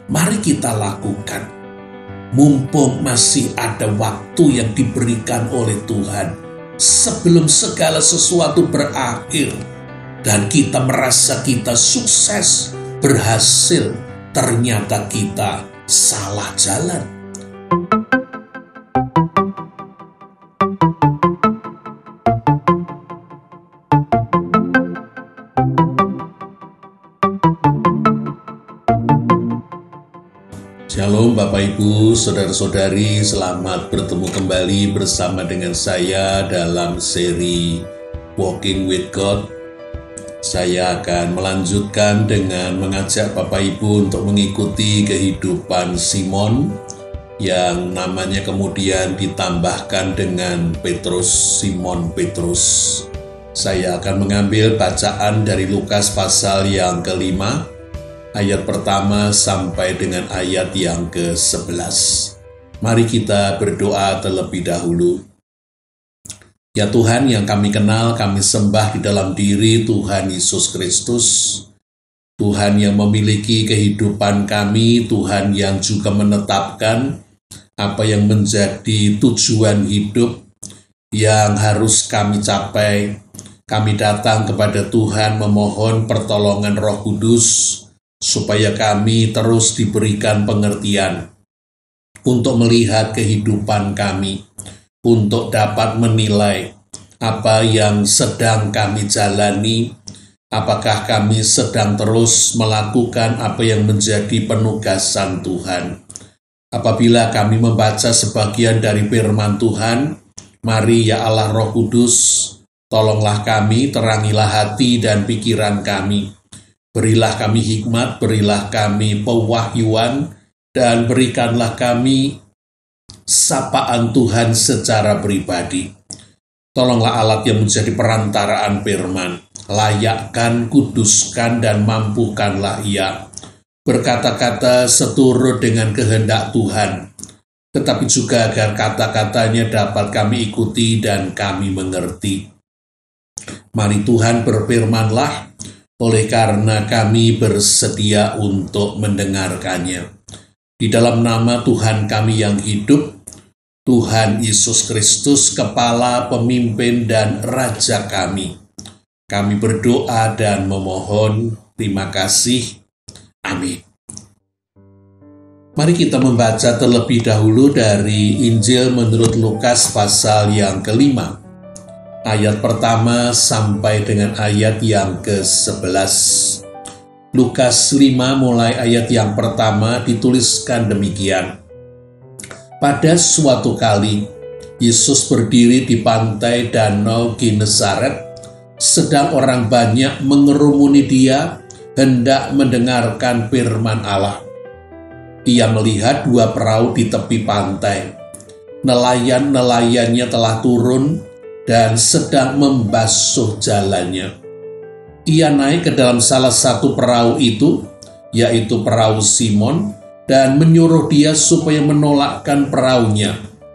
Mari kita lakukan. Mumpung masih ada waktu yang diberikan oleh Tuhan, sebelum segala sesuatu berakhir dan kita merasa kita sukses, berhasil, ternyata kita salah jalan. Shalom Bapak Ibu, Saudara-saudari, selamat bertemu kembali bersama dengan saya dalam seri Walking with God. Saya akan melanjutkan dengan mengajak Bapak Ibu untuk mengikuti kehidupan Simon yang namanya kemudian ditambahkan dengan Petrus, Simon Petrus. Saya akan mengambil bacaan dari Lukas pasal yang ke-5, ayat pertama sampai dengan ayat yang ke-11. Mari kita berdoa terlebih dahulu. Ya Tuhan yang kami kenal, kami sembah di dalam diri Tuhan Yesus Kristus. Tuhan yang memiliki kehidupan kami, Tuhan yang juga menetapkan apa yang menjadi tujuan hidup yang harus kami capai. Kami datang kepada Tuhan memohon pertolongan Roh Kudus, supaya kami terus diberikan pengertian untuk melihat kehidupan kami, untuk dapat menilai apa yang sedang kami jalani, apakah kami sedang terus melakukan apa yang menjadi penugasan Tuhan. Apabila kami membaca sebagian dari firman Tuhan, mari ya Allah Roh Kudus, tolonglah kami, terangilah hati dan pikiran kami. Berilah kami hikmat, berilah kami pewahyuan, dan berikanlah kami sapaan Tuhan secara pribadi. Tolonglah alat yang menjadi perantaraan firman. Layakkan, kuduskan, dan mampukanlah ia berkata-kata seturut dengan kehendak Tuhan, tetapi juga agar kata-katanya dapat kami ikuti dan kami mengerti. Mari Tuhan berfirmanlah, oleh karena kami bersedia untuk mendengarkannya. Di dalam nama Tuhan kami yang hidup, Tuhan Yesus Kristus, Kepala, Pemimpin, dan Raja kami berdoa dan memohon. Terima kasih. Amin. Mari kita membaca terlebih dahulu dari Injil menurut Lukas pasal yang ke-5. Ayat pertama sampai dengan ayat yang ke-11. Lukas 5 mulai ayat yang pertama dituliskan demikian. Pada suatu kali, Yesus berdiri di pantai Danau Genesaret, sedang orang banyak mengerumuni dia, hendak mendengarkan firman Allah. Ia melihat dua perahu di tepi pantai. Nelayan-nelayannya telah turun dan sedang membasuh jalannya. Ia naik ke dalam salah satu perahu itu, yaitu perahu Simon, dan menyuruh dia supaya menolakkan perahunya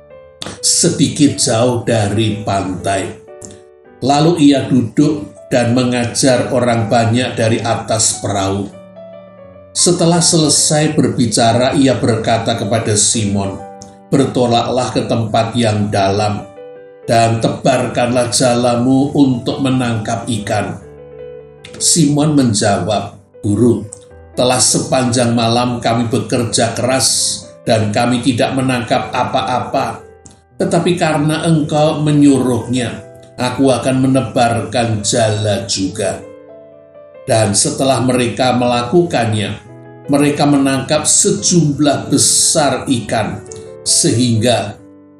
sedikit jauh dari pantai. Lalu ia duduk dan mengajar orang banyak dari atas perahu. Setelah selesai berbicara, ia berkata kepada Simon, "Bertolaklah ke tempat yang dalam, dan tebarkanlah jalamu untuk menangkap ikan." Simon menjawab, "Guru, telah sepanjang malam kami bekerja keras dan kami tidak menangkap apa-apa. Tetapi karena Engkau menyuruhnya, aku akan menebarkan jala juga." Dan setelah mereka melakukannya, mereka menangkap sejumlah besar ikan, sehingga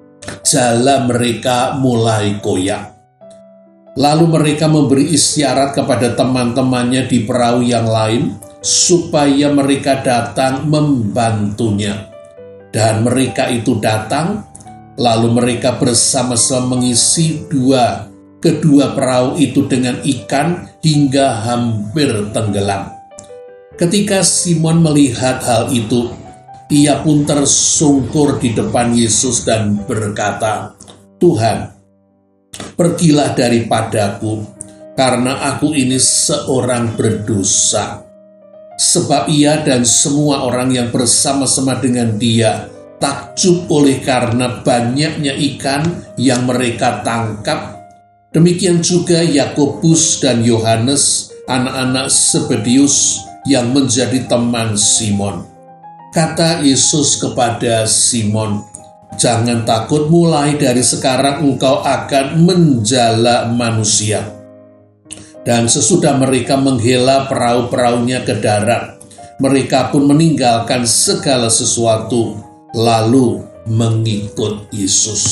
jala mereka mulai koyak. Lalu mereka memberi isyarat kepada teman-temannya di perahu yang lain, supaya mereka datang membantunya. Dan mereka itu datang, lalu mereka bersama-sama mengisi kedua perahu itu dengan ikan hingga hampir tenggelam. Ketika Simon melihat hal itu, ia pun tersungkur di depan Yesus dan berkata, "Tuhan, pergilah daripadaku, karena aku ini seorang berdosa." sebab ia dan semua orang yang bersama-sama dengan dia takjub oleh karena banyaknya ikan yang mereka tangkap. Demikian juga Yakobus dan Yohanes, anak-anak Zebedius yang menjadi teman Simon. Kata Yesus kepada Simon, "Jangan takut, mulai dari sekarang engkau akan menjala manusia." Dan sesudah mereka menghela perahu-perahunya ke darat, mereka pun meninggalkan segala sesuatu, lalu mengikut Yesus.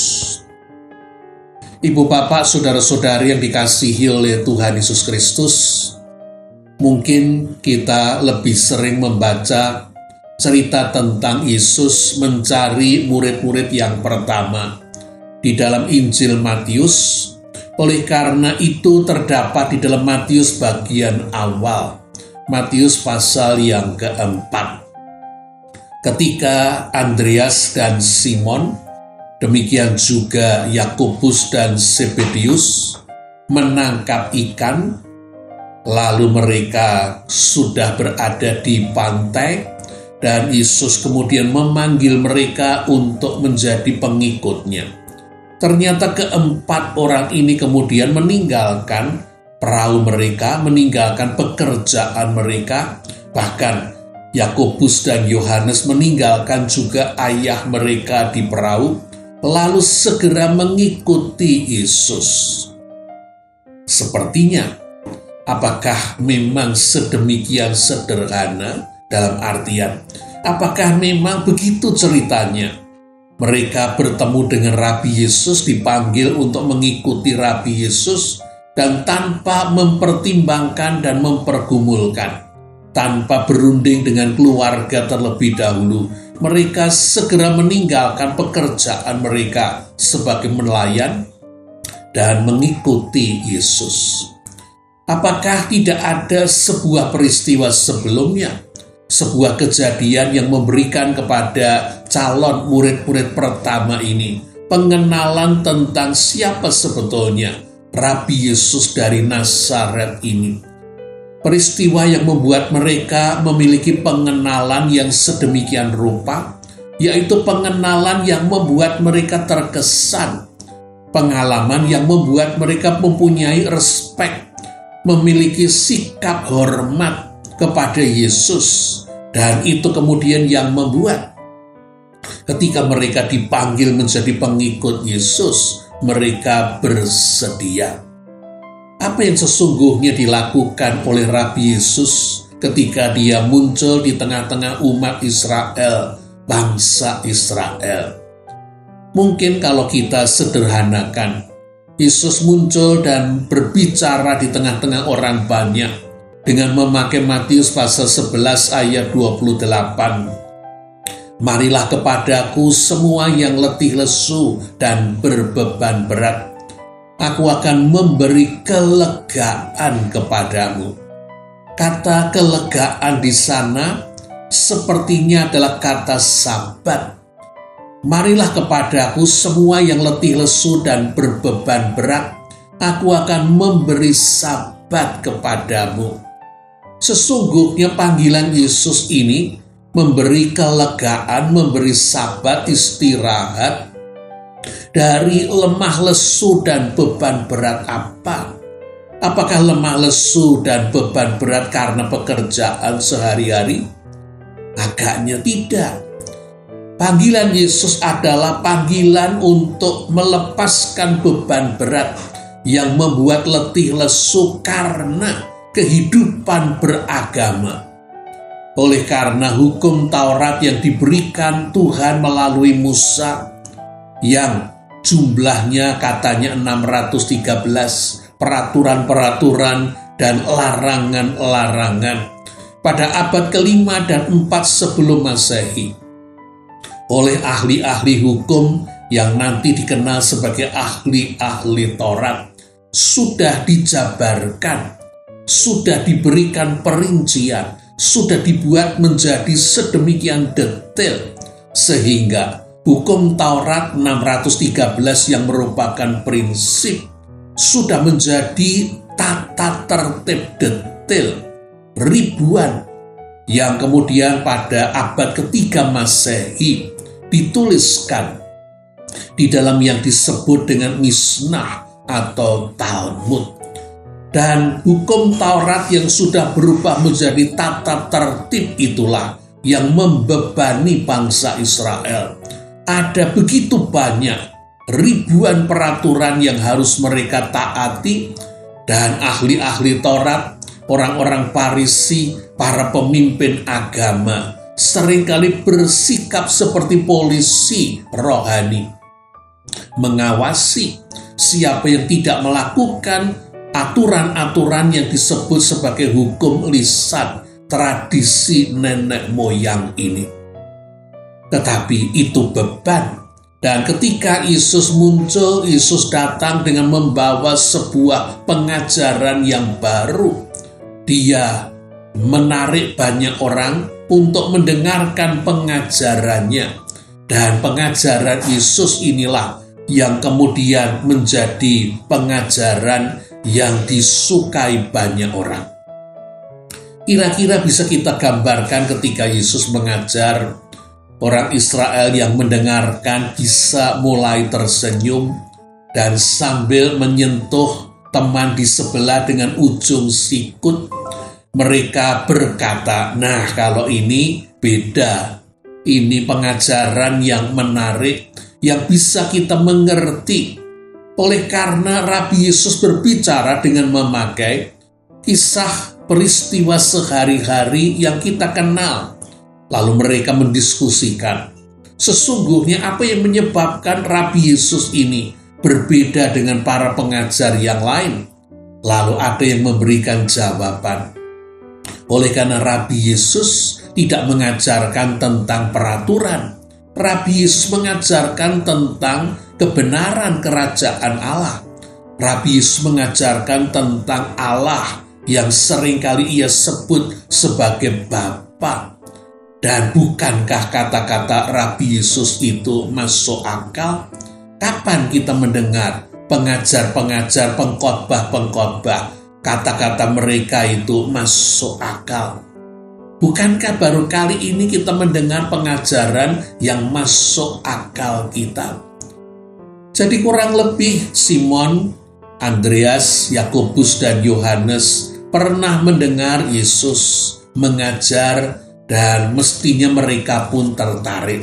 Ibu, bapak, saudara-saudari yang dikasihi oleh Tuhan Yesus Kristus, mungkin kita lebih sering membaca cerita tentang Yesus mencari murid-murid yang pertama di dalam Injil Matius. Oleh karena itu terdapat di dalam Matius bagian awal, Matius pasal yang keempat. Ketika Andreas dan Simon, demikian juga Yakobus dan Zebedius menangkap ikan, lalu mereka sudah berada di pantai, dan Yesus kemudian memanggil mereka untuk menjadi pengikutnya. Ternyata keempat orang ini kemudian meninggalkan perahu mereka, meninggalkan pekerjaan mereka. Bahkan Yakobus dan Yohanes meninggalkan juga ayah mereka di perahu, lalu segera mengikuti Yesus. Sepertinya, apakah memang sedemikian sederhana? Dalam artian, apakah memang begitu ceritanya? Mereka bertemu dengan Rabi Yesus, dipanggil untuk mengikuti Rabi Yesus, dan tanpa mempertimbangkan dan mempergumulkan, tanpa berunding dengan keluarga terlebih dahulu, mereka segera meninggalkan pekerjaan mereka sebagai nelayan dan mengikuti Yesus. Apakah tidak ada sebuah peristiwa sebelumnya? Sebuah kejadian yang memberikan kepada calon murid-murid pertama ini pengenalan tentang siapa sebetulnya Rabi Yesus dari Nazaret ini. Peristiwa yang membuat mereka memiliki pengenalan yang sedemikian rupa, yaitu pengenalan yang membuat mereka terkesan, pengalaman yang membuat mereka mempunyai respek, memiliki sikap hormat kepada Yesus, dan itu kemudian yang membuat ketika mereka dipanggil menjadi pengikut Yesus, mereka bersedia. Apa yang sesungguhnya dilakukan oleh Rabi Yesus ketika dia muncul di tengah-tengah umat Israel, bangsa Israel? Mungkin kalau kita sederhanakan, Yesus muncul dan berbicara di tengah-tengah orang banyak dengan memakai Matius pasal 11 ayat 28. "Marilah kepadaku semua yang letih lesu dan berbeban berat, aku akan memberi kelegaan kepadamu." Kata kelegaan di sana sepertinya adalah kata Sabat. Marilah kepadaku semua yang letih lesu dan berbeban berat, aku akan memberi Sabat kepadamu. Sesungguhnya panggilan Yesus ini memberi kelegaan, memberi Sabat, istirahat dari lemah lesu dan beban berat apa? Apakah lemah lesu dan beban berat karena pekerjaan sehari-hari? Agaknya tidak. Panggilan Yesus adalah panggilan untuk melepaskan beban berat yang membuat letih lesu karena kehidupan beragama. Oleh karena hukum Taurat yang diberikan Tuhan melalui Musa, yang jumlahnya katanya 613 peraturan-peraturan dan larangan-larangan pada abad ke-5 dan 4 sebelum Masehi, oleh ahli-ahli hukum yang nanti dikenal sebagai ahli-ahli Taurat, sudah dijabarkan, sudah diberikan perincian, sudah dibuat menjadi sedemikian detail, sehingga hukum Taurat 613 yang merupakan prinsip sudah menjadi tata tertib detail ribuan yang kemudian pada abad ketiga Masehi dituliskan di dalam yang disebut dengan Mishnah atau Talmud. Dan hukum Taurat yang sudah berubah menjadi tata tertib itulah yang membebani bangsa Israel. Ada begitu banyak ribuan peraturan yang harus mereka taati, dan ahli-ahli Taurat, orang-orang Farisi, para pemimpin agama seringkali bersikap seperti polisi rohani, mengawasi siapa yang tidak melakukan aturan-aturan yang disebut sebagai hukum lisan tradisi nenek moyang ini. Tetapi itu beban. Dan ketika Yesus muncul, Yesus datang dengan membawa sebuah pengajaran yang baru. Dia menarik banyak orang untuk mendengarkan pengajarannya. Dan pengajaran Yesus inilah yang kemudian menjadi pengajaran yang disukai banyak orang. Kira-kira bisa kita gambarkan ketika Yesus mengajar, orang Israel yang mendengarkan bisa mulai tersenyum dan sambil menyentuh teman di sebelah dengan ujung sikut, mereka berkata, "Nah, kalau ini beda. Ini pengajaran yang menarik, yang bisa kita mengerti." Oleh karena Rabi Yesus berbicara dengan memakai kisah peristiwa sehari-hari yang kita kenal. Lalu mereka mendiskusikan, sesungguhnya apa yang menyebabkan Rabi Yesus ini berbeda dengan para pengajar yang lain? Lalu ada yang memberikan jawaban. Oleh karena Rabi Yesus tidak mengajarkan tentang peraturan. Rabi Yesus mengajarkan tentang kebenaran kerajaan Allah. Rabi Yesus mengajarkan tentang Allah yang seringkali ia sebut sebagai Bapa. Dan bukankah kata-kata Rabi Yesus itu masuk akal? Kapan kita mendengar pengajar-pengajar, pengkhotbah-pengkhotbah, kata-kata mereka itu masuk akal? Bukankah baru kali ini kita mendengar pengajaran yang masuk akal kita? Jadi kurang lebih Simon, Andreas, Yakobus, dan Yohanes pernah mendengar Yesus mengajar, dan mestinya mereka pun tertarik.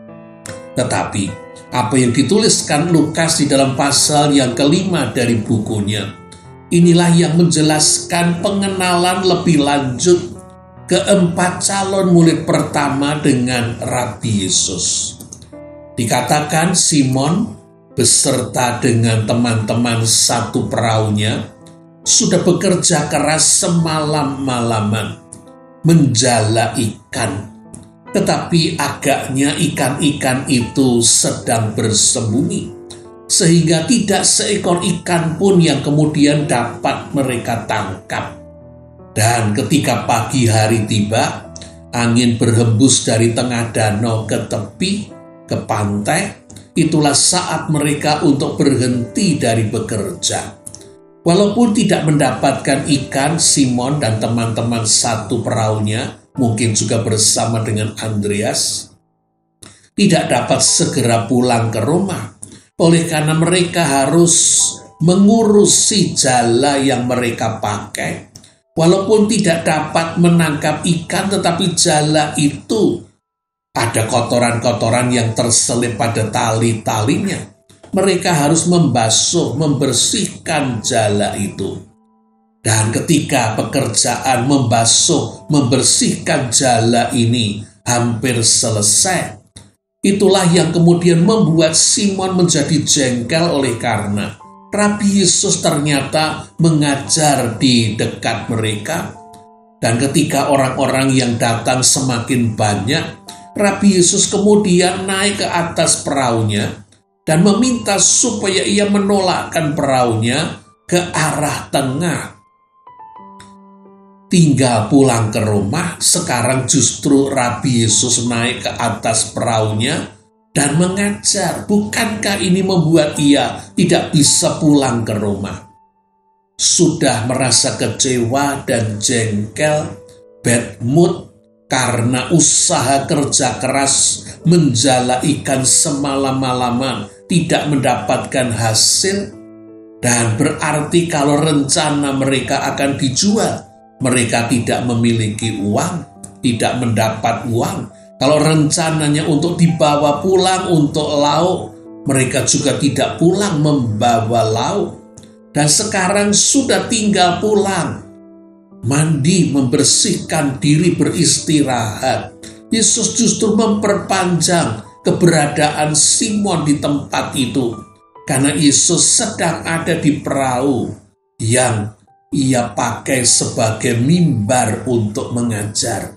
Tetapi apa yang dituliskan Lukas di dalam pasal yang kelima dari bukunya, inilah yang menjelaskan pengenalan lebih lanjut keempat calon murid pertama dengan Rabi Yesus. Dikatakan Simon beserta dengan teman-teman satu perahunya sudah bekerja keras semalam-malaman menjala ikan, tetapi agaknya ikan-ikan itu sedang bersembunyi, sehingga tidak seekor ikan pun yang kemudian dapat mereka tangkap. Dan ketika pagi hari tiba, angin berhembus dari tengah danau ke tepi, ke pantai. Itulah saat mereka untuk berhenti dari bekerja. Walaupun tidak mendapatkan ikan, Simon dan teman-teman satu perahunya, mungkin juga bersama dengan Andreas, tidak dapat segera pulang ke rumah. Oleh karena mereka harus mengurusi jala yang mereka pakai. Walaupun tidak dapat menangkap ikan, tetapi jala itu ada kotoran-kotoran yang terselip pada tali-talinya. Mereka harus membasuh, membersihkan jala itu. Dan ketika pekerjaan membasuh, membersihkan jala ini hampir selesai, itulah yang kemudian membuat Simon menjadi jengkel oleh karena Rabi Yesus ternyata mengajar di dekat mereka. Dan ketika orang-orang yang datang semakin banyak, Rabi Yesus kemudian naik ke atas perahunya dan meminta supaya ia menolakkan perahunya ke arah tengah. Tinggal pulang ke rumah, sekarang justru Rabi Yesus naik ke atas perahunya dan mengajar. Bukankah ini membuat ia tidak bisa pulang ke rumah? Sudah merasa kecewa dan jengkel, bad mood, karena usaha kerja keras menjala ikan semalam-malaman tidak mendapatkan hasil, dan berarti kalau rencana mereka akan dijual, mereka tidak memiliki uang, tidak mendapat uang. Kalau rencananya untuk dibawa pulang untuk lauk, mereka juga tidak pulang membawa lauk. Dan sekarang sudah tinggal pulang, mandi, membersihkan diri, beristirahat. Yesus justru memperpanjang keberadaan Simon di tempat itu, karena Yesus sedang ada di perahu yang ia pakai sebagai mimbar untuk mengajar.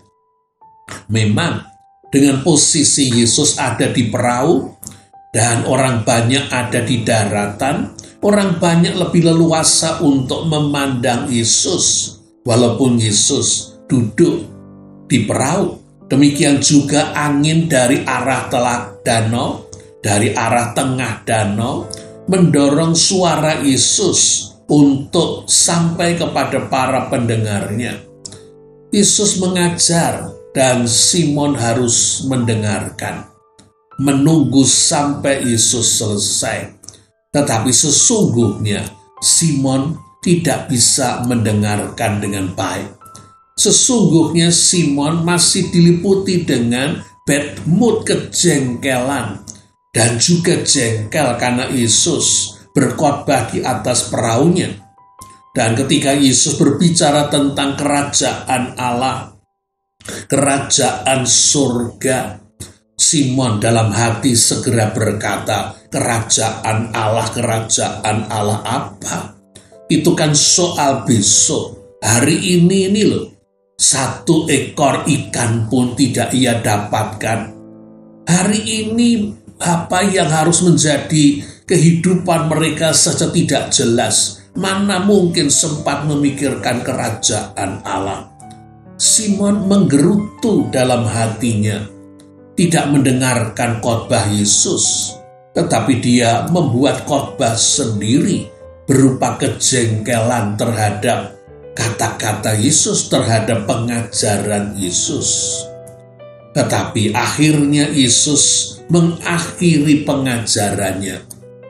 Memang dengan posisi Yesus ada di perahu dan orang banyak ada di daratan, orang banyak lebih leluasa untuk memandang Yesus walaupun Yesus duduk di perahu. Demikian juga angin dari arah telak danau, dari arah tengah danau, mendorong suara Yesus untuk sampai kepada para pendengarnya. Yesus mengajar dan Simon harus mendengarkan, menunggu sampai Yesus selesai. Tetapi sesungguhnya Simon tidak bisa mendengarkan dengan baik. Sesungguhnya Simon masih diliputi dengan bad mood, kejengkelan, dan juga jengkel karena Yesus berkhotbah di atas perahunya. Dan ketika Yesus berbicara tentang kerajaan Allah, kerajaan surga, Simon dalam hati segera berkata, kerajaan Allah apa? Itu kan soal besok. Hari ini loh, 1 ekor ikan pun tidak ia dapatkan. Hari ini apa yang harus menjadi kehidupan mereka saja tidak jelas. Mana mungkin sempat memikirkan kerajaan Allah. Simon menggerutu dalam hatinya, tidak mendengarkan khotbah Yesus, tetapi dia membuat khotbah sendiri berupa kejengkelan terhadap kata-kata Yesus, terhadap pengajaran Yesus. Tetapi akhirnya Yesus mengakhiri pengajarannya.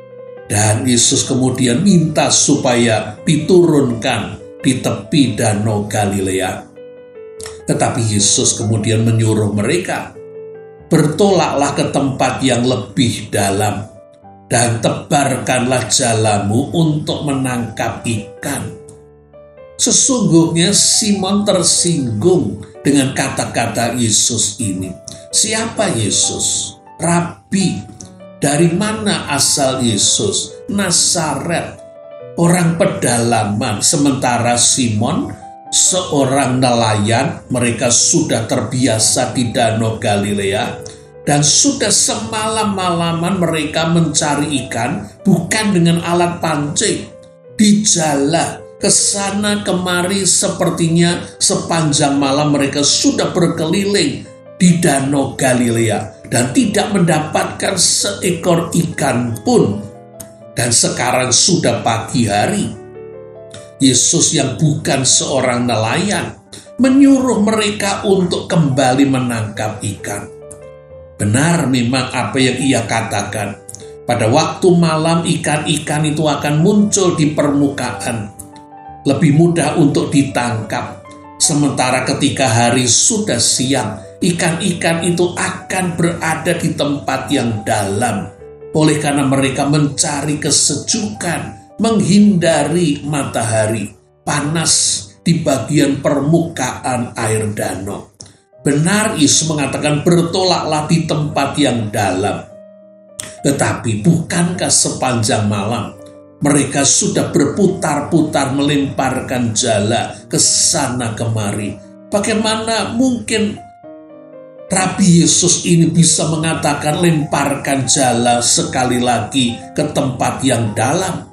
Dan Yesus kemudian minta supaya diturunkan di tepi danau Galilea. Tetapi Yesus kemudian menyuruh mereka, bertolaklah ke tempat yang lebih dalam dan tebarkanlah jalamu untuk menangkap ikan. Sesungguhnya Simon tersinggung dengan kata-kata Yesus ini. Siapa Yesus? Rabi. Dari mana asal Yesus? Nazaret, orang pedalaman. Sementara Simon, seorang nelayan, mereka sudah terbiasa di danau Galilea, dan sudah semalam-malaman mereka mencari ikan, bukan dengan alat pancing, di jala, kesana kemari. Sepertinya sepanjang malam mereka sudah berkeliling di danau Galilea dan tidak mendapatkan seekor ikan pun. Dan sekarang sudah pagi hari. Yesus yang bukan seorang nelayan menyuruh mereka untuk kembali menangkap ikan. Benar memang apa yang ia katakan. Pada waktu malam ikan-ikan itu akan muncul di permukaan. Lebih mudah untuk ditangkap. Sementara ketika hari sudah siang, ikan-ikan itu akan berada di tempat yang dalam. Oleh karena mereka mencari kesejukan, menghindari matahari panas di bagian permukaan air danau. Benar Yesus mengatakan bertolaklah di tempat yang dalam. Tetapi bukankah sepanjang malam mereka sudah berputar-putar melemparkan jala ke sana kemari? Bagaimana mungkin Rabi Yesus ini bisa mengatakan lemparkan jala sekali lagi ke tempat yang dalam?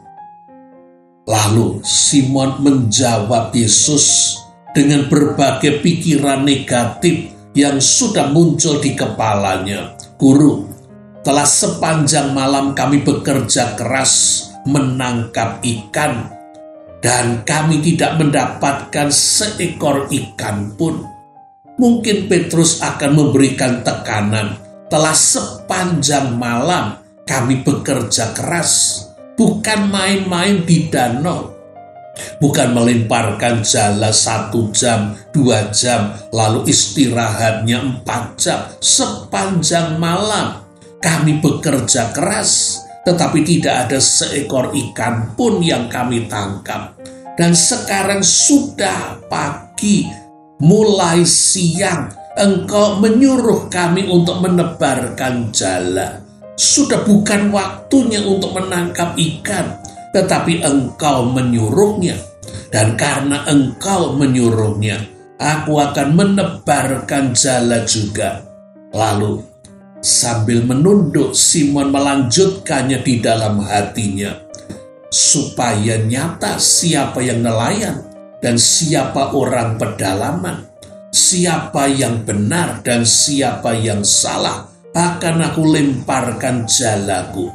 Lalu Simon menjawab Yesus dengan berbagai pikiran negatif yang sudah muncul di kepalanya. Guru, telah sepanjang malam kami bekerja keras menangkap ikan, dan kami tidak mendapatkan seekor ikan pun. mungkin Petrus akan memberikan tekanan. Telah sepanjang malam kami bekerja keras, bukan main-main di danau. Bukan melemparkan jala 1 jam, 2 jam, lalu istirahatnya 4 jam. Sepanjang malam kami bekerja keras, tetapi tidak ada seekor ikan pun yang kami tangkap. Dan sekarang sudah pagi, mulai siang, engkau menyuruh kami untuk menebarkan jala. Sudah bukan waktunya untuk menangkap ikan, tetapi engkau menyuruhnya. Dan karena engkau menyuruhnya, aku akan menebarkan jala juga. Lalu sambil menunduk, Simon melanjutkannya di dalam hatinya, supaya nyata siapa yang nelayan dan siapa orang pedalaman, siapa yang benar dan siapa yang salah, akan aku lemparkan jalaku.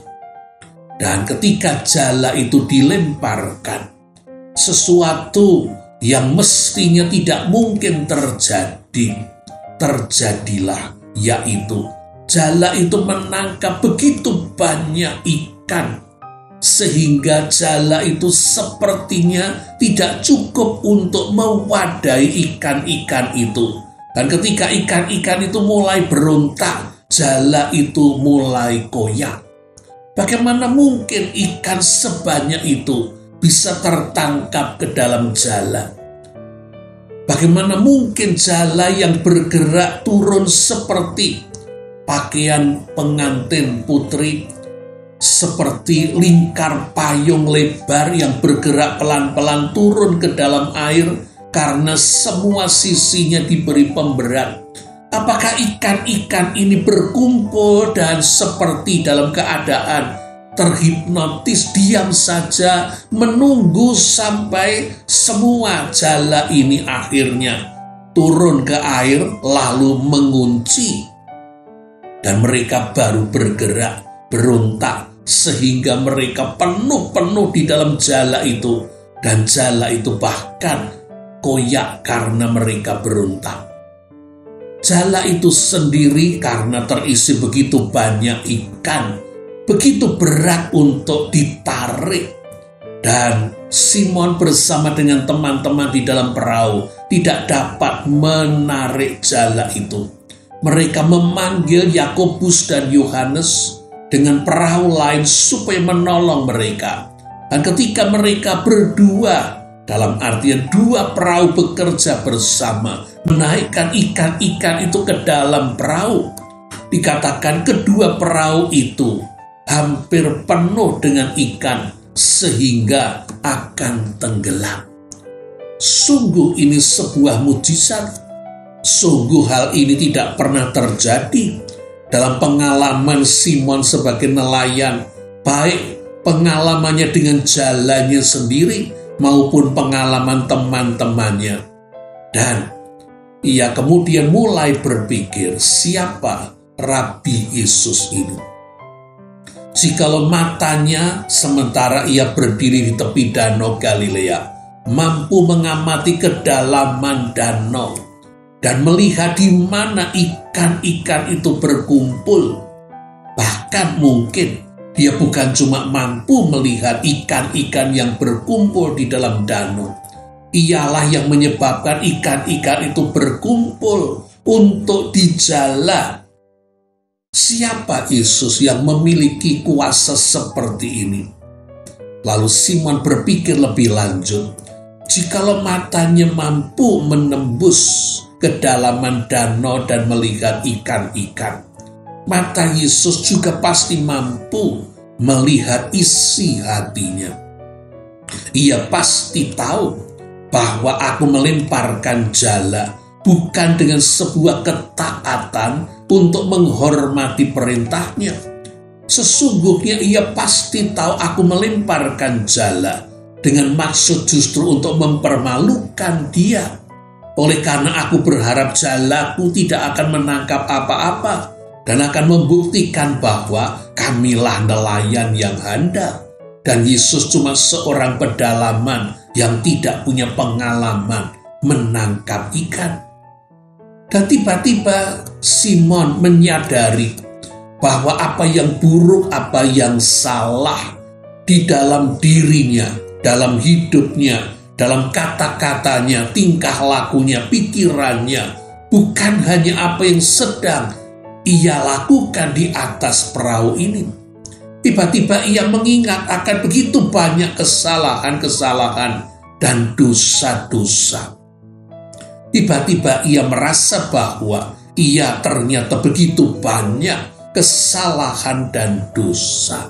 Dan ketika jala itu dilemparkan, sesuatu yang mestinya tidak mungkin terjadi, terjadilah, yaitu jala itu menangkap begitu banyak ikan, sehingga jala itu sepertinya tidak cukup untuk mewadahi ikan-ikan itu. Dan ketika ikan-ikan itu mulai berontak, jala itu mulai koyak. Bagaimana mungkin ikan sebanyak itu bisa tertangkap ke dalam jala? Bagaimana mungkin jala yang bergerak turun seperti pakaian pengantin putri, seperti lingkar payung lebar yang bergerak pelan-pelan turun ke dalam air karena semua sisinya diberi pemberat? Apakah ikan-ikan ini berkumpul dan seperti dalam keadaan terhipnotis diam saja menunggu sampai semua jala ini akhirnya turun ke air lalu mengunci, dan mereka baru bergerak berontak sehingga mereka penuh di dalam jala itu, dan jala itu bahkan koyak karena mereka berontak. Jala itu sendiri karena terisi begitu banyak ikan, begitu berat untuk ditarik. Dan Simon bersama dengan teman-teman di dalam perahu tidak dapat menarik jala itu. Mereka memanggil Yakobus dan Yohanes dengan perahu lain supaya menolong mereka. Dan ketika mereka berdua, dalam artian 2 perahu bekerja bersama, menaikkan ikan-ikan itu ke dalam perahu, dikatakan kedua perahu itu hampir penuh dengan ikan sehingga akan tenggelam. Sungguh ini sebuah mujizat. Sungguh hal ini tidak pernah terjadi dalam pengalaman Simon sebagai nelayan, baik pengalamannya dengan jalannya sendiri maupun pengalaman teman-temannya. Dan ia kemudian mulai berpikir, siapa Rabi Yesus ini? Jikalau matanya sementara ia berdiri di tepi danau Galilea mampu mengamati kedalaman danau dan melihat di mana ikan-ikan itu berkumpul, bahkan mungkin dia bukan cuma mampu melihat ikan-ikan yang berkumpul di dalam danau, ialah yang menyebabkan ikan-ikan itu berkumpul untuk dijala. Siapa Yesus yang memiliki kuasa seperti ini? Lalu Simon berpikir lebih lanjut, jikalau matanya mampu menembus kedalaman danau dan melihat ikan-ikan, mata Yesus juga pasti mampu melihat isi hatinya. Ia pasti tahu bahwa aku melemparkan jala bukan dengan sebuah ketaatan untuk menghormati perintahnya. Sesungguhnya ia pasti tahu aku melemparkan jala dengan maksud justru untuk mempermalukan dia. Oleh karena aku berharap jalaku tidak akan menangkap apa-apa dan akan membuktikan bahwa kamilah nelayan yang handal dan Yesus cuma seorang pedalaman yang tidak punya pengalaman menangkap ikan. Dan tiba-tiba Simon menyadari bahwa apa yang buruk, apa yang salah di dalam dirinya, dalam hidupnya, dalam kata-katanya, tingkah lakunya, pikirannya, bukan hanya apa yang sedang ia lakukan di atas perahu ini. Tiba-tiba ia mengingat akan begitu banyak kesalahan-kesalahan dan dosa-dosa. Tiba-tiba ia merasa bahwa ia ternyata begitu banyak kesalahan dan dosa.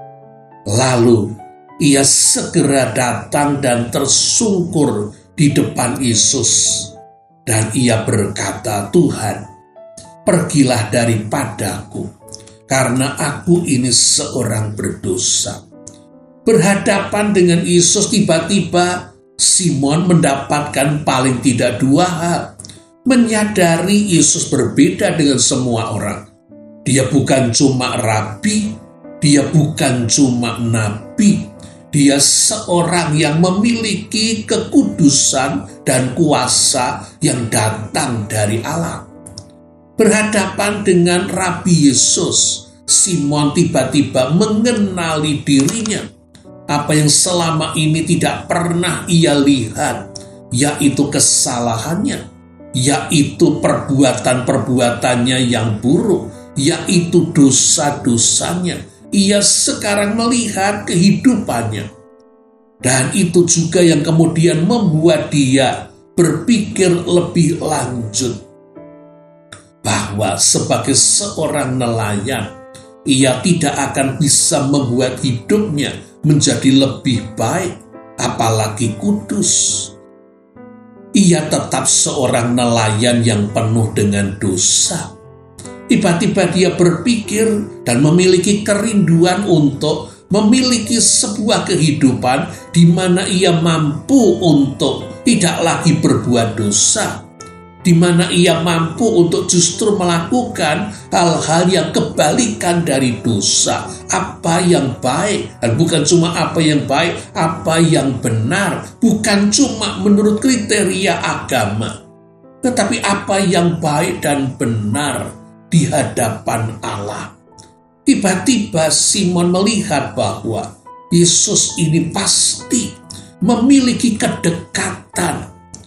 Lalu ia segera datang dan tersungkur di depan Yesus. Dan ia berkata, "Tuhan, pergilah daripadaku, karena aku ini seorang berdosa." Berhadapan dengan Yesus, tiba-tiba Simon mendapatkan paling tidak dua hal. Menyadari Yesus berbeda dengan semua orang. Dia bukan cuma rabi, dia bukan cuma nabi, dia seorang yang memiliki kekudusan dan kuasa yang datang dari Allah. Berhadapan dengan Rabi Yesus, Simon tiba-tiba mengenali dirinya. Apa yang selama ini tidak pernah ia lihat, yaitu kesalahannya, yaitu perbuatan-perbuatannya yang buruk, yaitu dosa-dosanya. Ia sekarang melihat kehidupannya. Dan itu juga yang kemudian membuat dia berpikir lebih lanjut. Bahwa sebagai seorang nelayan, ia tidak akan bisa membuat hidupnya menjadi lebih baik, apalagi kudus. Ia tetap seorang nelayan yang penuh dengan dosa. Tiba-tiba dia berpikir dan memiliki kerinduan untuk memiliki sebuah kehidupan di mana ia mampu untuk tidak lagi berbuat dosa, di mana ia mampu untuk justru melakukan hal-hal yang kebalikan dari dosa, apa yang baik, dan bukan cuma apa yang baik, apa yang benar, bukan cuma menurut kriteria agama, tetapi apa yang baik dan benar di hadapan Allah. Tiba-tiba Simon melihat bahwa Yesus ini pasti memiliki kedekatan,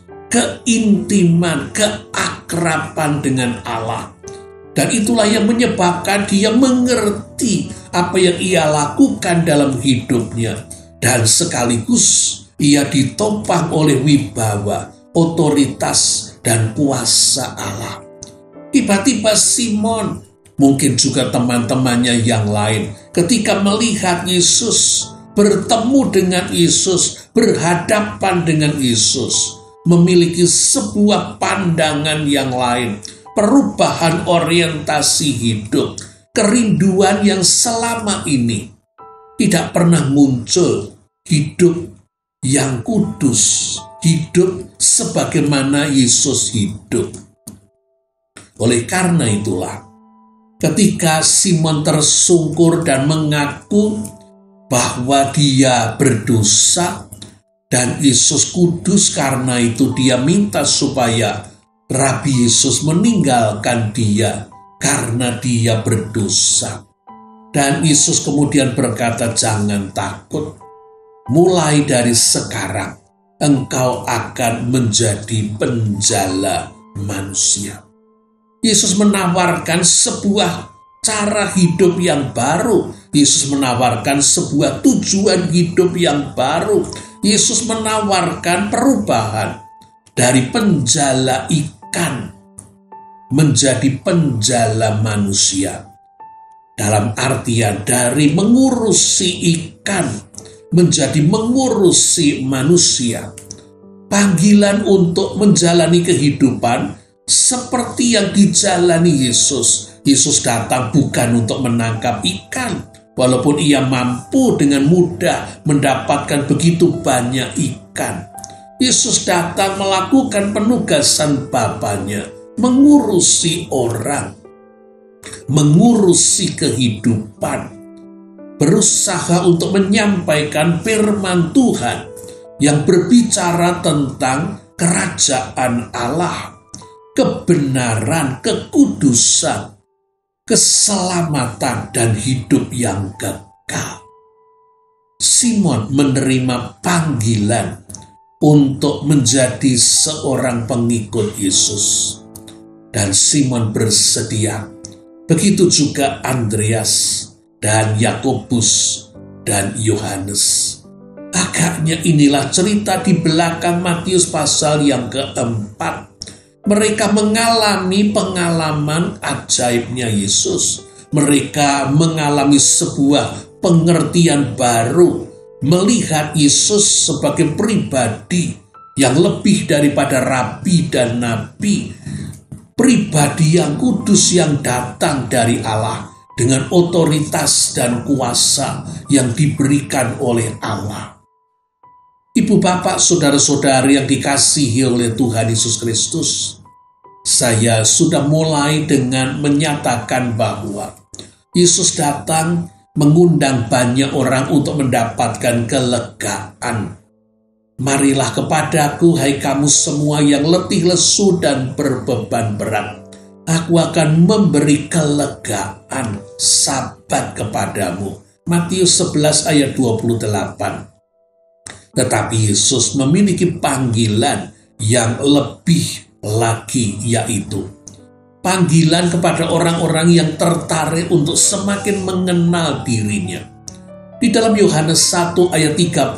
keintiman, keakraban dengan Allah. Dan itulah yang menyebabkan dia mengerti apa yang ia lakukan dalam hidupnya. Dan sekaligus ia ditopang oleh wibawa, otoritas, dan kuasa Allah. Tiba-tiba Simon, mungkin juga teman-temannya yang lain, ketika melihat Yesus, bertemu dengan Yesus, berhadapan dengan Yesus, memiliki sebuah pandangan yang lain, perubahan orientasi hidup, kerinduan yang selama ini tidak pernah muncul, hidup yang kudus, hidup sebagaimana Yesus hidup. Oleh karena itulah, ketika Simon tersungkur dan mengaku bahwa dia berdosa dan Yesus kudus, karena itu dia minta supaya Rabi Yesus meninggalkan dia karena dia berdosa. Dan Yesus kemudian berkata, "Jangan takut, mulai dari sekarang engkau akan menjadi penjala manusia." Yesus menawarkan sebuah cara hidup yang baru. Yesus menawarkan sebuah tujuan hidup yang baru. Yesus menawarkan perubahan dari penjala ikan menjadi penjala manusia. Dalam artian dari mengurusi ikan menjadi mengurusi manusia. Panggilan untuk menjalani kehidupan seperti yang dijalani Yesus. Yesus datang bukan untuk menangkap ikan, walaupun ia mampu dengan mudah mendapatkan begitu banyak ikan. Yesus datang melakukan penugasan Bapanya, mengurusi orang, mengurusi kehidupan, berusaha untuk menyampaikan firman Tuhan yang berbicara tentang kerajaan Allah, kebenaran, kekudusan, keselamatan, dan hidup yang kekal. Simon menerima panggilan untuk menjadi seorang pengikut Yesus. Dan Simon bersedia. Begitu juga Andreas dan Yakobus dan Yohanes. Agaknya inilah cerita di belakang Matius pasal yang keempat. Mereka mengalami pengalaman ajaibnya Yesus. Mereka mengalami sebuah pengertian baru, melihat Yesus sebagai pribadi yang lebih daripada rabi dan nabi, pribadi yang kudus yang datang dari Allah dengan otoritas dan kuasa yang diberikan oleh Allah. Ibu, bapak, saudara-saudari yang dikasihi oleh Tuhan Yesus Kristus, saya sudah mulai dengan menyatakan bahwa Yesus datang mengundang banyak orang untuk mendapatkan kelegaan. Marilah kepadaku, hai kamu semua yang letih lesu dan berbeban berat. Aku akan memberi kelegaan, sabat kepadamu. Matius 11 ayat 28. Tetapi Yesus memiliki panggilan yang lebih lagi, yaitu panggilan kepada orang-orang yang tertarik untuk semakin mengenal dirinya. Di dalam Yohanes 1 ayat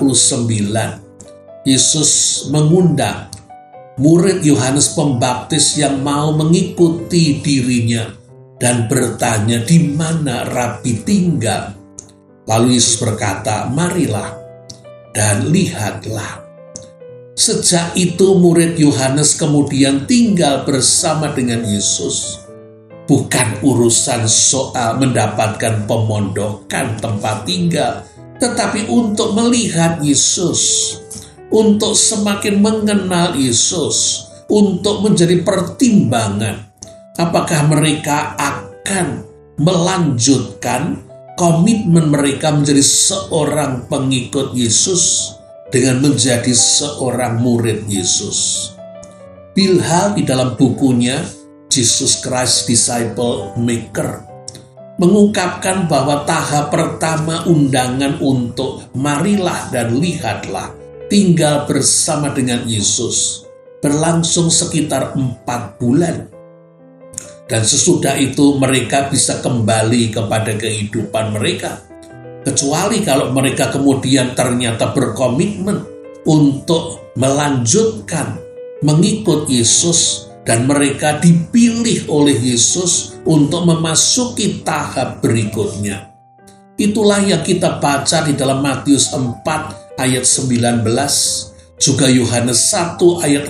39, Yesus mengundang murid Yohanes Pembaptis yang mau mengikuti dirinya dan bertanya, di mana Rabi tinggal? Lalu Yesus berkata, marilah dan lihatlah. Sejak itu murid Yohanes kemudian tinggal bersama dengan Yesus. Bukan urusan soal mendapatkan pemondokan tempat tinggal, tetapi untuk melihat Yesus, untuk semakin mengenal Yesus, untuk menjadi pertimbangan apakah mereka akan melanjutkan komitmen mereka menjadi seorang pengikut Yesus dengan menjadi seorang murid Yesus. Bill Hall di dalam bukunya Jesus Christ Disciple Maker mengungkapkan bahwa tahap pertama undangan untuk marilah dan lihatlah tinggal bersama dengan Yesus berlangsung sekitar 4 bulan. Dan sesudah itu mereka bisa kembali kepada kehidupan mereka. Kecuali kalau mereka kemudian ternyata berkomitmen untuk melanjutkan mengikut Yesus dan mereka dipilih oleh Yesus untuk memasuki tahap berikutnya. Itulah yang kita baca di dalam Matius 4 ayat 19, juga Yohanes 1 ayat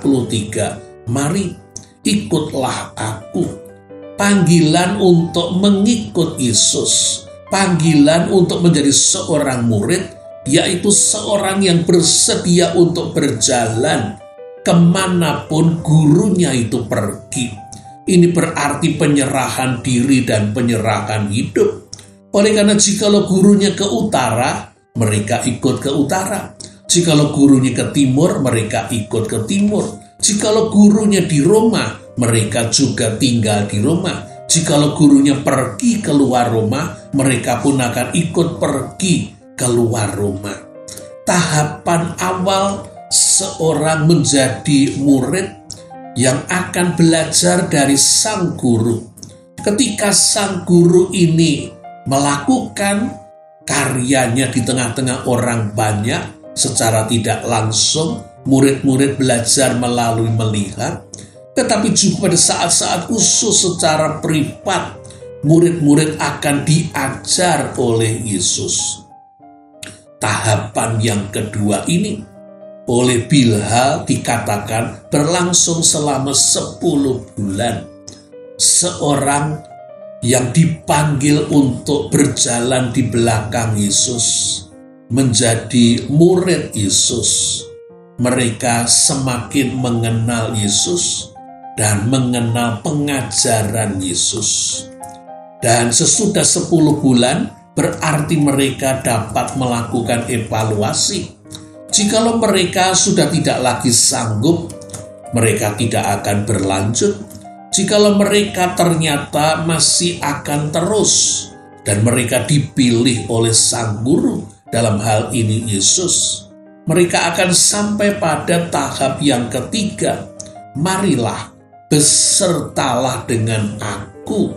43. Mari, ikutlah aku. Panggilan untuk mengikut Yesus, panggilan untuk menjadi seorang murid, yaitu seorang yang bersedia untuk berjalan kemanapun gurunya itu pergi. Ini berarti penyerahan diri dan penyerahan hidup. Oleh karena jikalau gurunya ke utara, mereka ikut ke utara. Jikalau gurunya ke timur, mereka ikut ke timur. Jikalau gurunya di Roma, mereka juga tinggal di Roma. Jikalau gurunya pergi keluar Roma, mereka pun akan ikut pergi keluar Roma. Tahapan awal seorang menjadi murid yang akan belajar dari sang guru. Ketika sang guru ini melakukan karyanya di tengah-tengah orang banyak, secara tidak langsung murid-murid belajar melalui melihat, tetapi juga pada saat-saat khusus secara privat, murid-murid akan diajar oleh Yesus. Tahapan yang kedua ini oleh Bill Hall dikatakan berlangsung selama 10 bulan. Seorang yang dipanggil untuk berjalan di belakang Yesus, menjadi murid Yesus. Mereka semakin mengenal Yesus dan mengenal pengajaran Yesus. Dan sesudah 10 bulan berarti mereka dapat melakukan evaluasi. Jikalau mereka sudah tidak lagi sanggup, mereka tidak akan berlanjut. Jikalau mereka ternyata masih akan terus dan mereka dipilih oleh Sang Guru, dalam hal ini Yesus, mereka akan sampai pada tahap yang ketiga. Marilah, besertalah dengan aku.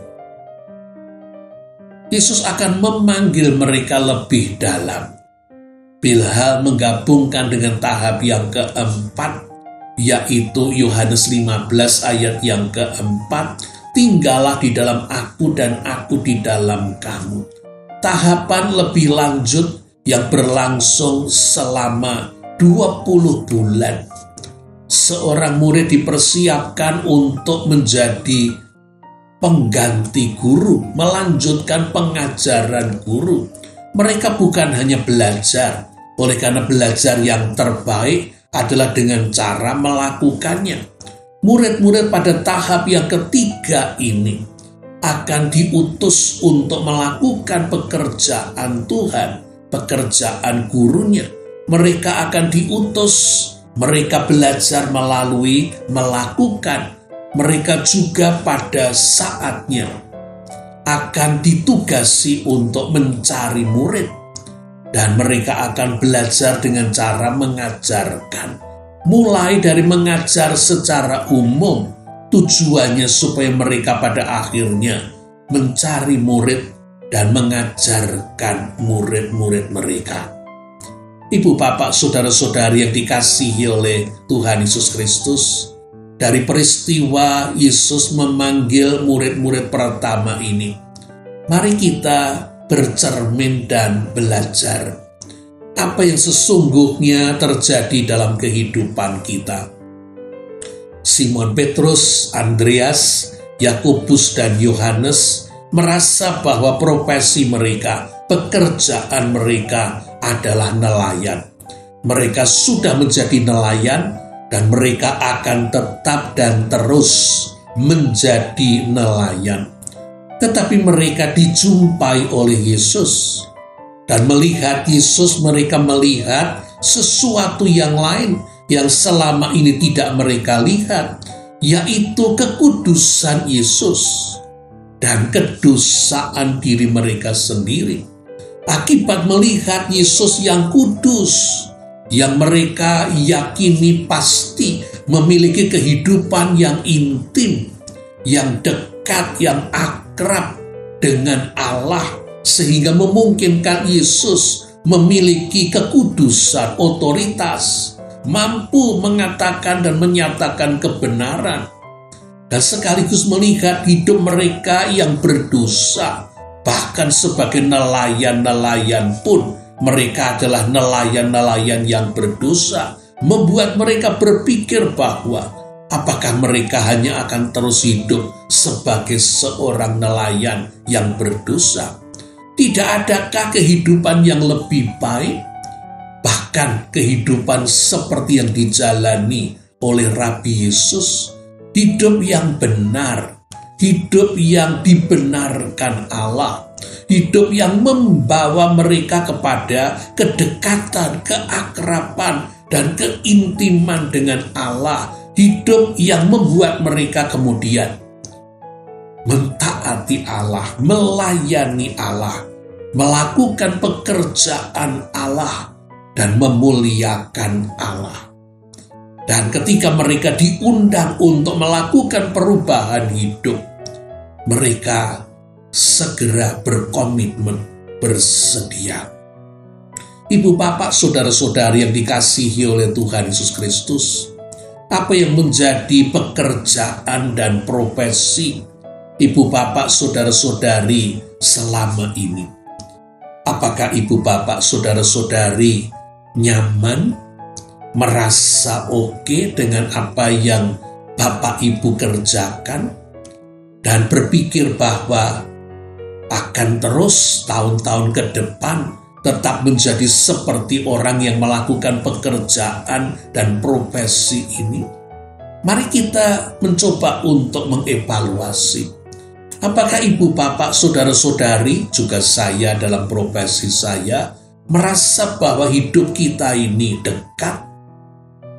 Yesus akan memanggil mereka lebih dalam. Bilhal menggabungkan dengan tahap yang keempat, yaitu Yohanes 15 ayat yang keempat, tinggallah di dalam aku dan aku di dalam kamu. Tahapan lebih lanjut yang berlangsung selama 20 bulan. Seorang murid dipersiapkan untuk menjadi pengganti guru, melanjutkan pengajaran guru. Mereka bukan hanya belajar, oleh karena belajar yang terbaik adalah dengan cara melakukannya. Murid-murid pada tahap yang ketiga ini akan diutus untuk melakukan pekerjaan Tuhan, pekerjaan gurunya. Mereka akan diutus, mereka belajar melalui melakukan. Mereka juga pada saatnya akan ditugasi untuk mencari murid. Dan mereka akan belajar dengan cara mengajarkan. Mulai dari mengajar secara umum, tujuannya supaya mereka pada akhirnya mencari murid dan mengajarkan murid-murid mereka. Ibu, bapak, saudara-saudari yang dikasihi oleh Tuhan Yesus Kristus, dari peristiwa Yesus memanggil murid-murid pertama ini, mari kita bercermin dan belajar apa yang sesungguhnya terjadi dalam kehidupan kita. Simon Petrus, Andreas, Yakobus, dan Yohanes merasa bahwa profesi mereka, pekerjaan mereka adalah nelayan. Mereka sudah menjadi nelayan dan mereka akan tetap dan terus menjadi nelayan. Tetapi mereka dijumpai oleh Yesus. Dan melihat Yesus, mereka melihat sesuatu yang lain yang selama ini tidak mereka lihat, yaitu kekudusan Yesus dan kedosaan diri mereka sendiri. Akibat melihat Yesus yang kudus, yang mereka yakini pasti memiliki kehidupan yang intim, yang dekat, yang akrab dengan Allah, sehingga memungkinkan Yesus memiliki kekudusan, otoritas, mampu mengatakan dan menyatakan kebenaran, dan sekaligus melihat hidup mereka yang berdosa. Bahkan sebagai nelayan-nelayan pun mereka adalah nelayan-nelayan yang berdosa, membuat mereka berpikir bahwa apakah mereka hanya akan terus hidup sebagai seorang nelayan yang berdosa? Tidak adakah kehidupan yang lebih baik? Bahkan kehidupan seperti yang dijalani oleh Rabi Yesus, hidup yang benar, hidup yang dibenarkan Allah, hidup yang membawa mereka kepada kedekatan, keakraban, dan keintiman dengan Allah, hidup yang membuat mereka kemudian mentaati Allah, melayani Allah, melakukan pekerjaan Allah, dan memuliakan Allah. Dan ketika mereka diundang untuk melakukan perubahan hidup, mereka segera berkomitmen, bersedia. Ibu, bapak, saudara-saudari yang dikasihi oleh Tuhan Yesus Kristus, apa yang menjadi pekerjaan dan profesi ibu, bapak, saudara-saudari selama ini? Apakah ibu, bapak, saudara-saudari nyaman, merasa oke dengan apa yang bapak ibu kerjakan, dan berpikir bahwa akan terus tahun-tahun ke depan tetap menjadi seperti orang yang melakukan pekerjaan dan profesi ini? Mari kita mencoba untuk mengevaluasi. Apakah ibu, bapak, saudara-saudari, juga saya dalam profesi saya, merasa bahwa hidup kita ini dekat,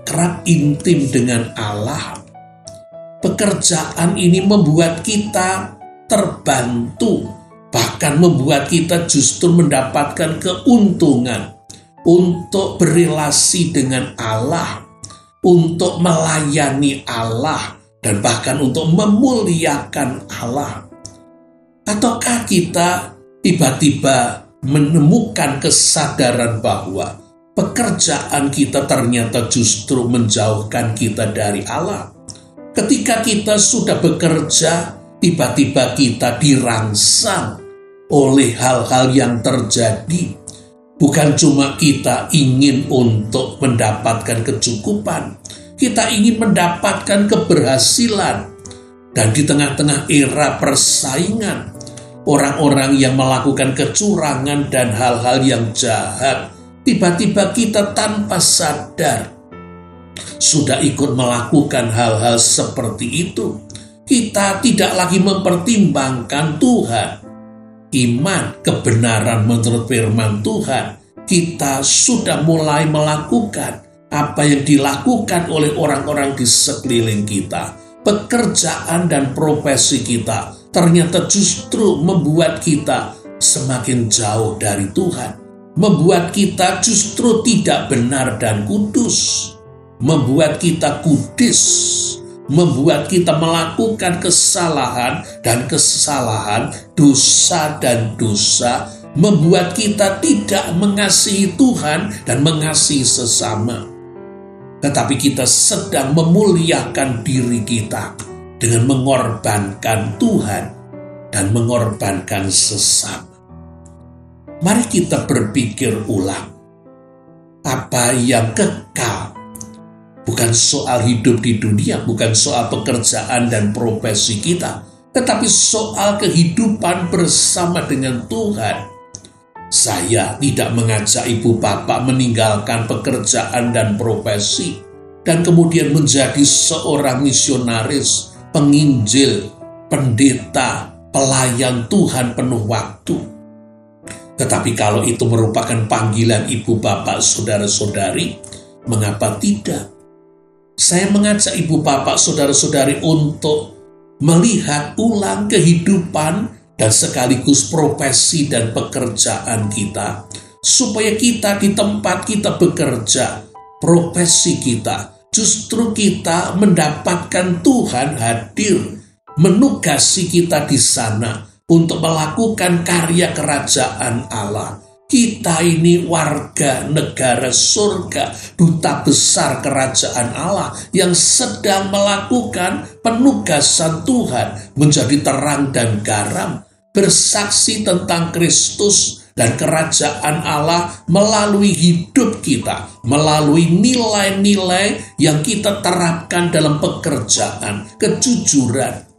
akrab intim dengan Allah. Pekerjaan ini membuat kita terbantu, bahkan membuat kita justru mendapatkan keuntungan untuk berelasi dengan Allah, untuk melayani Allah, dan bahkan untuk memuliakan Allah. Ataukah kita tiba-tiba menemukan kesadaran bahwa pekerjaan kita ternyata justru menjauhkan kita dari Allah? Ketika kita sudah bekerja, tiba-tiba kita dirangsang oleh hal-hal yang terjadi. Bukan cuma kita ingin untuk mendapatkan kecukupan, kita ingin mendapatkan keberhasilan. Dan di tengah-tengah era persaingan, orang-orang yang melakukan kecurangan dan hal-hal yang jahat, tiba-tiba kita tanpa sadar sudah ikut melakukan hal-hal seperti itu. Kita tidak lagi mempertimbangkan Tuhan, iman, kebenaran menurut firman Tuhan. Kita sudah mulai melakukan apa yang dilakukan oleh orang-orang di sekeliling kita. Pekerjaan dan profesi kita ternyata justru membuat kita semakin jauh dari Tuhan, membuat kita justru tidak benar dan kudus, membuat kita kudus, membuat kita melakukan kesalahan dan kesalahan, dosa dan dosa, membuat kita tidak mengasihi Tuhan dan mengasihi sesama. Tetapi kita sedang memuliakan diri kita dengan mengorbankan Tuhan dan mengorbankan sesama. Mari kita berpikir ulang. Apa yang kekal bukan soal hidup di dunia, bukan soal pekerjaan dan profesi kita, tetapi soal kehidupan bersama dengan Tuhan. Saya tidak mengajak ibu bapak meninggalkan pekerjaan dan profesi dan kemudian menjadi seorang misionaris, penginjil, pendeta, pelayan Tuhan penuh waktu. Tetapi kalau itu merupakan panggilan ibu bapak, saudara-saudari, mengapa tidak? Saya mengajak ibu bapak, saudara-saudari untuk melihat ulang kehidupan dan sekaligus profesi dan pekerjaan kita, supaya kita di tempat kita bekerja, profesi kita, justru kita mendapatkan Tuhan hadir, menugasi kita di sana untuk melakukan karya kerajaan Allah. Kita ini warga negara surga, duta besar kerajaan Allah yang sedang melakukan penugasan Tuhan menjadi terang dan garam, bersaksi tentang Kristus dan kerajaan Allah melalui hidup kita, melalui nilai-nilai yang kita terapkan dalam pekerjaan, kejujuran,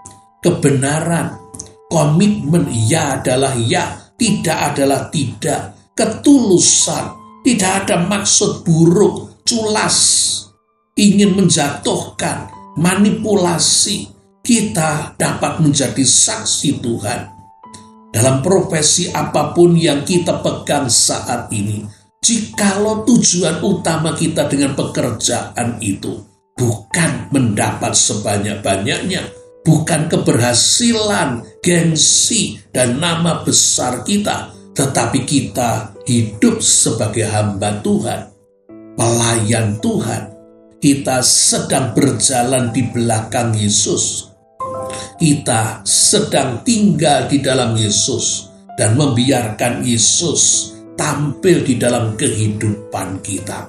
kebenaran, komitmen, ya adalah ya, tidak adalah tidak, ketulusan, tidak ada maksud buruk, culas, ingin menjatuhkan, manipulasi. Kita dapat menjadi saksi Tuhan dalam profesi apapun yang kita pegang saat ini. Jikalau tujuan utama kita dengan pekerjaan itu bukan mendapat sebanyak-banyaknya, bukan keberhasilan, gengsi, dan nama besar kita, tetapi kita hidup sebagai hamba Tuhan, pelayan Tuhan. Kita sedang berjalan di belakang Yesus. Kita sedang tinggal di dalam Yesus dan membiarkan Yesus tampil di dalam kehidupan kita.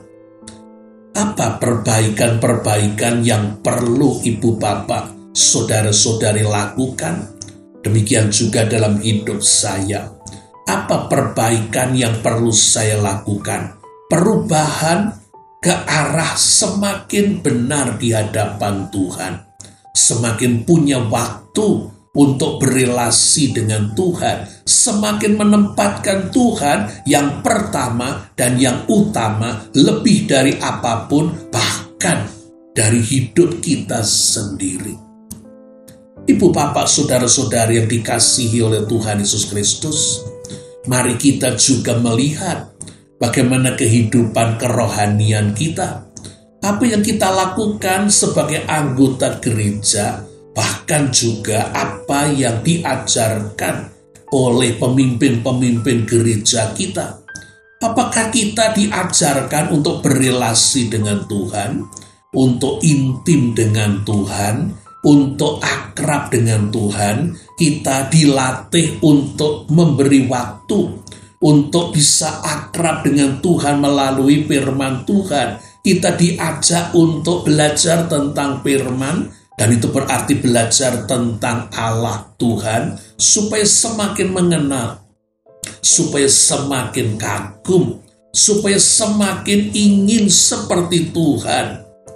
Apa perbaikan-perbaikan yang perlu ibu bapak, saudara-saudari lakukan? Demikian juga dalam hidup saya. Apa perbaikan yang perlu saya lakukan? Perubahan ke arah semakin benar di hadapan Tuhan. Semakin punya waktu untuk berelasi dengan Tuhan. Semakin menempatkan Tuhan yang pertama dan yang utama lebih dari apapun, bahkan dari hidup kita sendiri. Ibu bapak saudara-saudari yang dikasihi oleh Tuhan Yesus Kristus, mari kita juga melihat bagaimana kehidupan kerohanian kita. apa yang kita lakukan sebagai anggota gereja, bahkan juga apa yang diajarkan oleh pemimpin-pemimpin gereja kita. Apakah kita diajarkan untuk berelasi dengan Tuhan, untuk intim dengan Tuhan, untuk akrab dengan Tuhan? Kita dilatih untuk memberi waktu untuk bisa akrab dengan Tuhan melalui firman Tuhan. Kita diajak untuk belajar tentang firman, dan itu berarti belajar tentang Allah Tuhan, supaya semakin mengenal, supaya semakin kagum, supaya semakin ingin seperti Tuhan.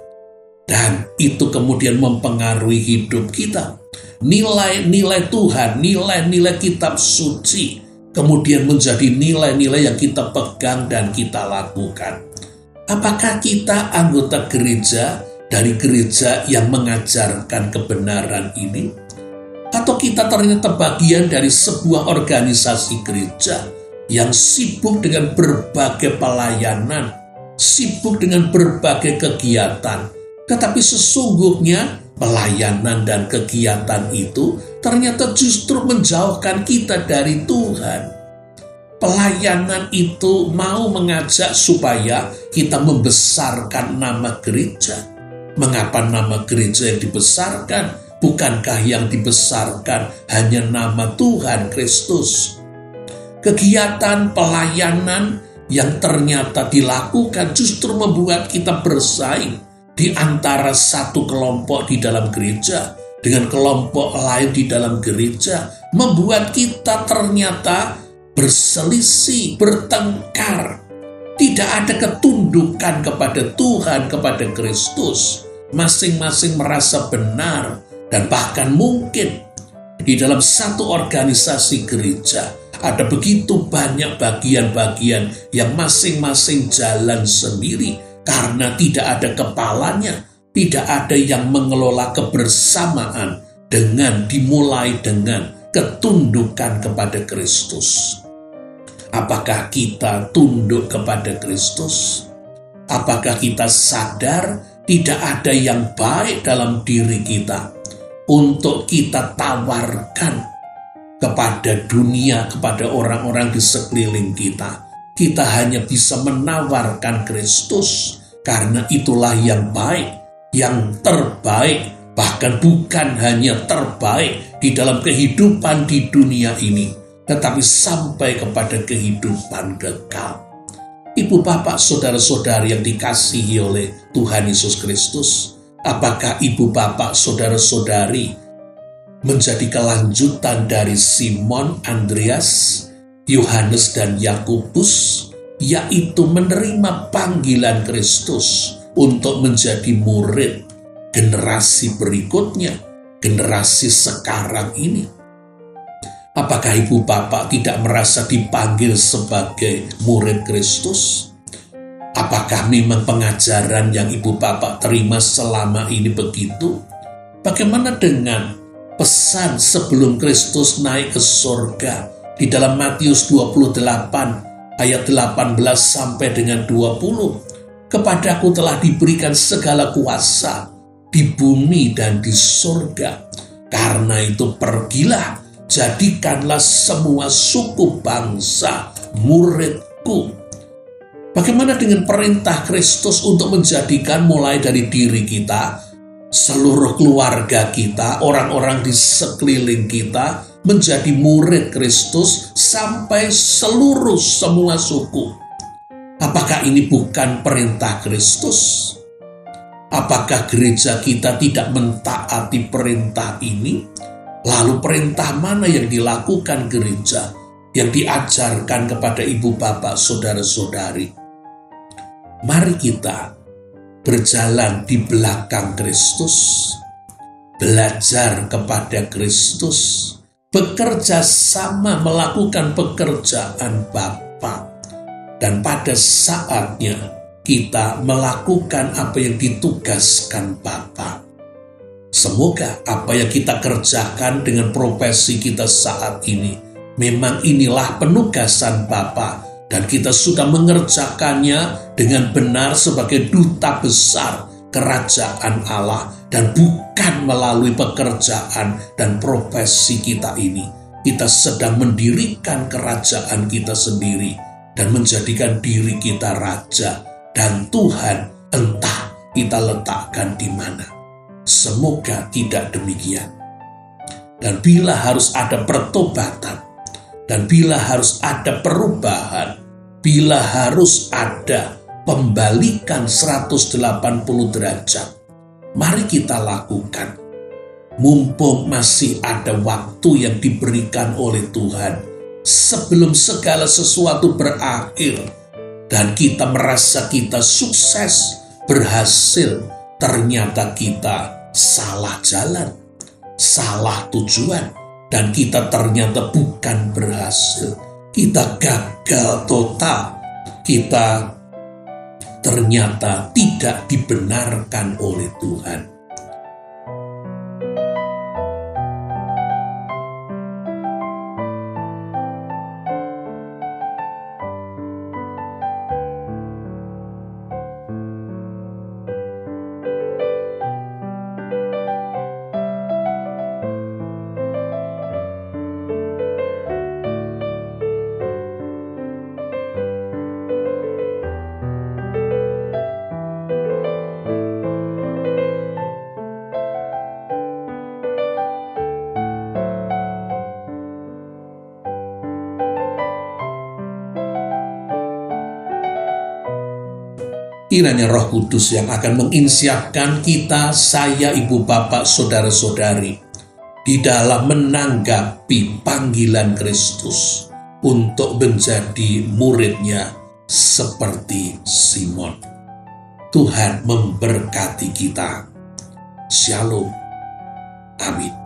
Dan itu kemudian mempengaruhi hidup kita. Nilai-nilai Tuhan, nilai-nilai kitab suci, kemudian menjadi nilai-nilai yang kita pegang dan kita lakukan. Apakah kita anggota gereja dari gereja yang mengajarkan kebenaran ini? Atau kita ternyata bagian dari sebuah organisasi gereja yang sibuk dengan berbagai pelayanan, sibuk dengan berbagai kegiatan, tetapi sesungguhnya pelayanan dan kegiatan itu ternyata justru menjauhkan kita dari Tuhan. Pelayanan itu mau mengajak supaya kita membesarkan nama gereja. Mengapa nama gereja yang dibesarkan? Bukankah yang dibesarkan hanya nama Tuhan Kristus? Kegiatan pelayanan yang ternyata dilakukan justru membuat kita bersaing di antara satu kelompok di dalam gereja dengan kelompok lain di dalam gereja, membuat kita ternyata berselisih, bertengkar. Tidak ada ketundukan kepada Tuhan, kepada Kristus. Masing-masing merasa benar, dan bahkan mungkin di dalam satu organisasi gereja ada begitu banyak bagian-bagian yang masing-masing jalan sendiri, karena tidak ada kepalanya, tidak ada yang mengelola kebersamaan dengan dimulai dengan ketundukan kepada Kristus. Apakah kita tunduk kepada Kristus? Apakah kita sadar tidak ada yang baik dalam diri kita untuk kita tawarkan kepada dunia, kepada orang-orang di sekeliling kita? Kita hanya bisa menawarkan Kristus, karena itulah yang baik, yang terbaik, bahkan bukan hanya terbaik di dalam kehidupan di dunia ini, tetapi sampai kepada kehidupan kekal. Ibu, bapak, saudara-saudari yang dikasihi oleh Tuhan Yesus Kristus, apakah ibu, bapak, saudara-saudari menjadi kelanjutan dari Simon, Andreas, Yohanes dan Yakobus, yaitu menerima panggilan Kristus untuk menjadi murid generasi berikutnya, generasi sekarang ini? Apakah ibu bapak tidak merasa dipanggil sebagai murid Kristus? Apakah memang pengajaran yang ibu bapak terima selama ini begitu? Bagaimana dengan pesan sebelum Kristus naik ke surga? Di dalam Matius 28 ayat 18 sampai dengan 20, kepadaku telah diberikan segala kuasa di bumi dan di surga. Karena itu pergilah, jadikanlah semua suku bangsa muridku. Bagaimana dengan perintah Kristus untuk menjadikan mulai dari diri kita, seluruh keluarga kita, orang-orang di sekeliling kita, menjadi murid Kristus sampai seluruh semua suku? Apakah ini bukan perintah Kristus? Apakah gereja kita tidak mentaati perintah ini? Lalu perintah mana yang dilakukan gereja, yang diajarkan kepada ibu bapak saudara-saudari? Mari kita berjalan di belakang Kristus, belajar kepada Kristus, bekerja sama melakukan pekerjaan Bapa, dan pada saatnya kita melakukan apa yang ditugaskan Bapa. Semoga apa yang kita kerjakan dengan profesi kita saat ini, memang inilah penugasan Bapa Dan kita sudah mengerjakannya dengan benar sebagai duta besar kerajaan Allah. Dan bukan melalui pekerjaan dan profesi kita ini. Kita sedang mendirikan kerajaan kita sendiri dan menjadikan diri kita raja. Dan Tuhan entah kita letakkan di mana. Semoga tidak demikian. Dan bila harus ada pertobatan, dan bila harus ada perubahan, bila harus ada pembalikan 180 derajat, mari kita lakukan. Mumpung masih ada waktu yang diberikan oleh Tuhan, sebelum segala sesuatu berakhir, dan kita merasa kita sukses, berhasil, ternyata kita salah jalan, salah tujuan, dan kita ternyata bukan berhasil. Kita gagal total. Kita ternyata tidak dibenarkan oleh Tuhan. Kiranya Roh Kudus yang akan menginsiapkan kita, saya, ibu, bapak, saudara-saudari, di dalam menanggapi panggilan Kristus untuk menjadi muridnya seperti Simon. Tuhan memberkati kita. Shalom. Amin.